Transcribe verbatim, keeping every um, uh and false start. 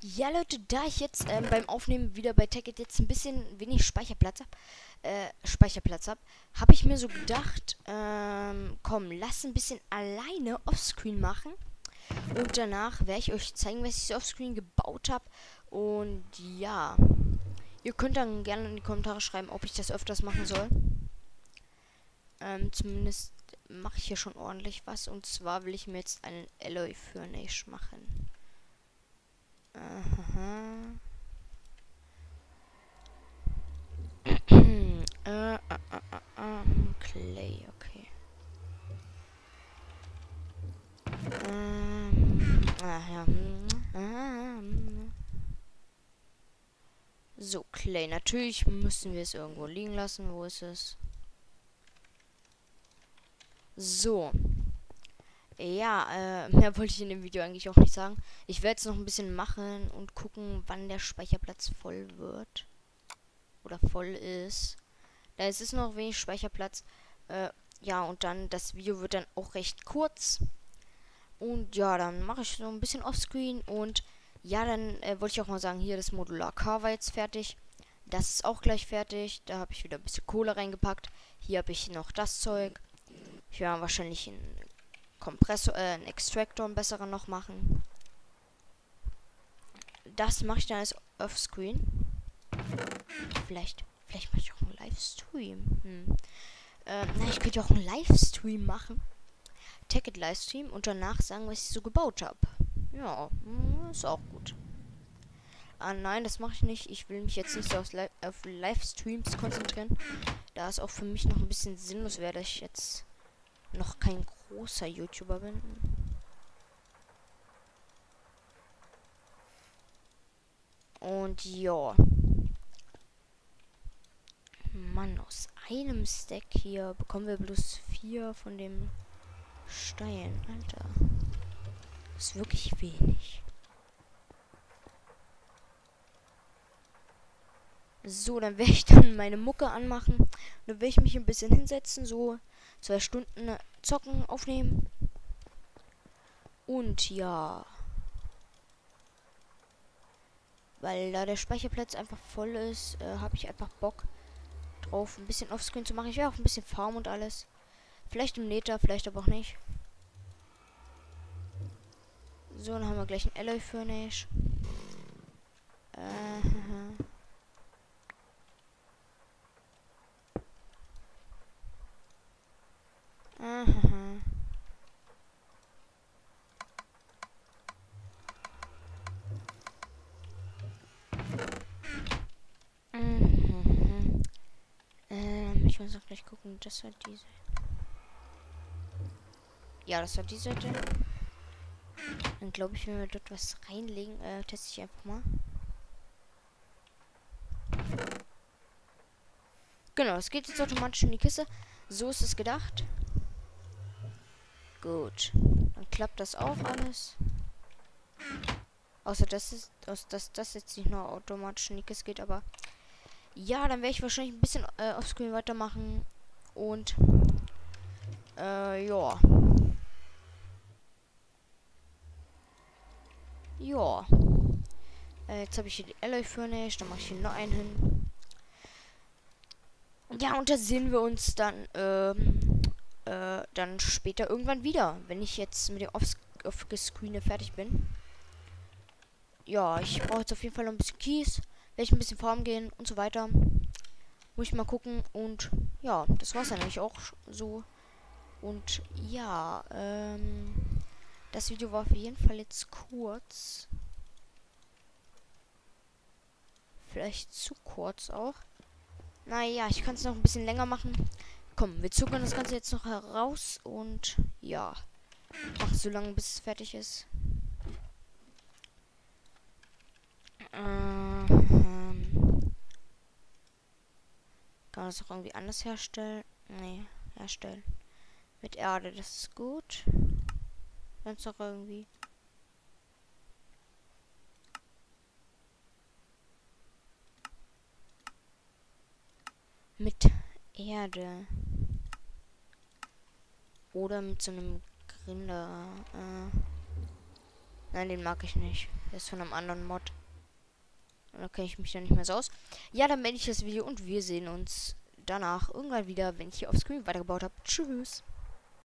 Ja, Leute, da ich jetzt ähm, beim Aufnehmen wieder bei Tekkit jetzt ein bisschen wenig Speicherplatz habe, äh, Speicherplatz habe, habe ich mir so gedacht, ähm, komm, lass ein bisschen alleine Offscreen machen. Und danach werde ich euch zeigen, was ich so Offscreen gebaut habe. Und ja, ihr könnt dann gerne in die Kommentare schreiben, ob ich das öfters machen soll. Ähm, zumindest mache ich hier schon ordentlich was. Und zwar will ich mir jetzt einen Alloy Furnace machen. Aha. äh, äh, äh, äh, Clay, okay. Ähm, ah, ja. So, Clay. Natürlich müssen wir es irgendwo liegen lassen. Wo ist es? So. Ja, äh, mehr wollte ich in dem Video eigentlich auch nicht sagen. Ich werde jetzt noch ein bisschen machen und gucken, wann der Speicherplatz voll wird. Oder voll ist. Da ist es noch wenig Speicherplatz. Äh, ja, und dann, das Video wird dann auch recht kurz. Und ja, dann mache ich so ein bisschen Offscreen. Und ja, dann äh, wollte ich auch mal sagen, hier das Modular Car war jetzt fertig. Das ist auch gleich fertig. Da habe ich wieder ein bisschen Kohle reingepackt. Hier habe ich noch das Zeug. Ich werde wahrscheinlich einen Kompressor, äh, einen Extractor, einen besseren noch machen. Das mache ich dann als Offscreen. Vielleicht, vielleicht mache ich auch einen Livestream. Hm. Ähm, na, ich könnte auch einen Livestream machen. Tekkit Livestream und danach sagen, was ich so gebaut habe. Ja, ist auch gut. Ah nein, das mache ich nicht. Ich will mich jetzt nicht so auf, Li auf Livestreams konzentrieren. Da es auch für mich noch ein bisschen sinnlos wäre, dass ich jetzt noch kein großer YouTuber bin. Und ja. Mann, aus einem Stack hier bekommen wir bloß vier von dem Stein. Alter. Das ist wirklich wenig. So, dann werde ich dann meine Mucke anmachen. Dann werde ich mich ein bisschen hinsetzen, so zwei Stunden zocken, aufnehmen. Und ja. Weil da der Speicherplatz einfach voll ist, äh, habe ich einfach Bock drauf, ein bisschen Offscreen zu machen. Ich werde auch ein bisschen Farm und alles. Vielleicht im Nether, vielleicht aber auch nicht. So, dann haben wir gleich einen Alloy Furnace. Äh, Aha. Mhm. Ähm, ich muss auch gleich gucken. Das war diese. Ja, das war die Seite. Dann glaube ich, wenn wir dort was reinlegen, äh, teste ich einfach mal. Genau, es geht jetzt automatisch in die Kiste. So ist es gedacht. Gut. Dann klappt das auch alles. Außer dass es, aus, dass das jetzt nicht nur automatisch in die Kiste geht, aber ja, dann werde ich wahrscheinlich ein bisschen äh, offscreen weitermachen. Und äh, ja. Ja. Äh, jetzt habe ich hier die Alloy Furnace, dann mache ich hier noch einen hin. Ja, und da sehen wir uns dann, ähm, äh, dann später irgendwann wieder, wenn ich jetzt mit dem Offscreen fertig bin. Ja, ich brauche jetzt auf jeden Fall noch ein bisschen Kies, werde ich ein bisschen farmen gehen und so weiter. Muss ich mal gucken und ja, das war's dann eigentlich auch so. Und ja, ähm, das Video war auf jeden Fall jetzt kurz. Vielleicht zu kurz auch. Naja, ich kann es noch ein bisschen länger machen. Komm, wir zuckern das Ganze jetzt noch heraus und ja, mach so lange, bis es fertig ist. Ähm, kann man das auch irgendwie anders herstellen? Nee, herstellen. Mit Erde, das ist gut. Sonst noch irgendwie. Mit Erde. Oder mit so einem Grinder. Äh. Nein, den mag ich nicht. Der ist von einem anderen Mod. Da kenne ich mich dann nicht mehr so aus. Ja, dann beende ich das Video und wir sehen uns danach irgendwann wieder, wenn ich hier auf Screen weitergebaut habe. Tschüss.